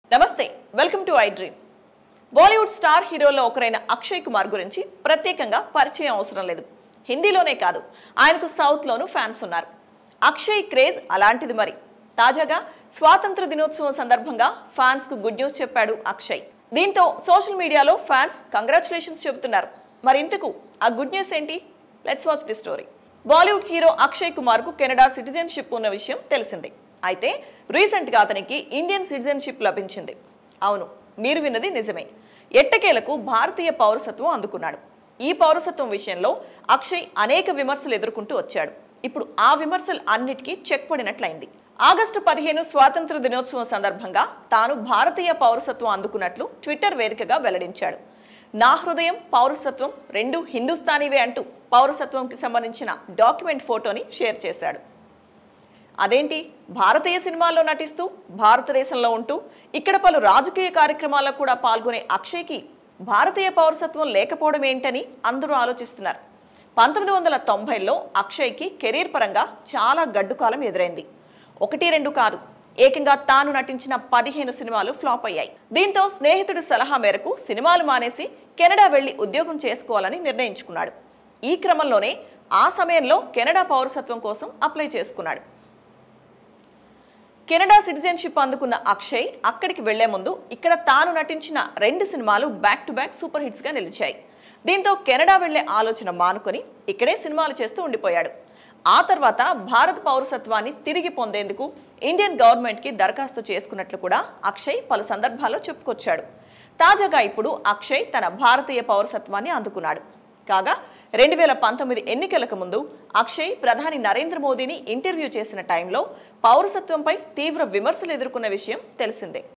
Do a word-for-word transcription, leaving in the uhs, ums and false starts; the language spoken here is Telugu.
నమస్తే welcome to I dream Bollywood star హీరోల్లో ఒకరైన అక్షయ్ కుమార్ గురించి ప్రత్యేకంగా పరిచయం అవసరం లేదు. హిందీలోనే కాదు ఆయనకు సౌత్లోనూ ఫ్యాన్స్ ఉన్నారు. అక్షయ్ క్రేజ్ అలాంటిది. మరి తాజాగా స్వాతంత్ర దినోత్సవం సందర్భంగా ఫ్యాన్స్ కు గుడ్ న్యూస్ చెప్పాడు అక్షయ్. దీంతో సోషల్ మీడియాలో ఫ్యాన్స్ కంగ్రాచులేషన్స్ చెబుతున్నారు. మరి ఇంతకు ఆ గుడ్ న్యూస్ ఏంటి? Let's watch the story. Bollywood hero Akshay Kumar కు కెనడా సిటిజన్షిప్ ఉన్న విషయం తెలిసిందే. అయితే రీసెంట్గా అతనికి ఇండియన్ సిటిజన్షిప్ లభించింది. అవును, మీరు విన్నది నిజమే. ఎట్టకేలకు భారతీయ పౌరసత్వం అందుకున్నాడు. ఈ పౌరసత్వం విషయంలో అక్షయ్ అనేక విమర్శలు ఎదుర్కొంటూ వచ్చాడు. ఇప్పుడు ఆ విమర్శలు అన్నిటికీ చెక్ పడినట్లయింది. ఆగస్టు పదిహేను స్వాతంత్ర దినోత్సవం సందర్భంగా తాను భారతీయ పౌరసత్వం అందుకున్నట్లు ట్విట్టర్ వేదికగా వెల్లడించాడు. నా హృదయం పౌరసత్వం రెండు హిందుస్థానీవే అంటూ పౌరసత్వంకి సంబంధించిన డాక్యుమెంట్ ఫోటోని షేర్ చేశాడు. అదేంటి, భారతీయ సినిమాల్లో నటిస్తూ భారతదేశంలో ఉంటూ ఇక్కడ పలు రాజకీయ కార్యక్రమాల్లో కూడా పాల్గొనే అక్షయ్కి భారతీయ పౌరసత్వం లేకపోవడం ఏంటని అందరూ ఆలోచిస్తున్నారు. పంతొమ్మిది వందల తొంభైలో అక్షయ్కి కెరీర్ పరంగా చాలా గడ్డుకాలం ఎదురైంది. ఒకటి రెండు కాదు, ఏకంగా తాను నటించిన పదిహేను సినిమాలు ఫ్లాప్ అయ్యాయి. దీంతో స్నేహితుడి సలహా మేరకు సినిమాలు మానేసి కెనడా వెళ్లి ఉద్యోగం చేసుకోవాలని నిర్ణయించుకున్నాడు. ఈ క్రమంలోనే ఆ సమయంలో కెనడా పౌరసత్వం కోసం అప్లై చేసుకున్నాడు. కెనడా సిటిజన్షిప్ అందుకున్న అక్షయ్ అక్కడికి వెళ్లే ముందు ఇక్కడ తాను నటించిన రెండు సినిమాలు back to back super hits గా నిలిచాయి. దీంతో కెనడా వెళ్లే ఆలోచన మానుకొని ఇక్కడే సినిమాలు చేస్తూ ఉండిపోయాడు. ఆ తర్వాత భారత పౌరసత్వాన్ని తిరిగి పొందేందుకు ఇండియన్ గవర్నమెంట్ కి దరఖాస్తు చేసుకున్నట్లు కూడా అక్షయ్ పలు సందర్భాల్లో చెప్పుకొచ్చాడు. తాజాగా ఇప్పుడు అక్షయ్ తన భారతీయ పౌరసత్వాన్ని అందుకున్నాడు. కాగా రెండు వేల పంతొమ్మిది ఎన్నికలకు ముందు అక్షయ్ ప్రధాని నరేంద్ర మోదీని ఇంటర్వ్యూ చేసిన టైంలో పౌరసత్వంపై తీవ్ర విమర్శలు ఎదుర్కొన్న విషయం తెలిసిందే.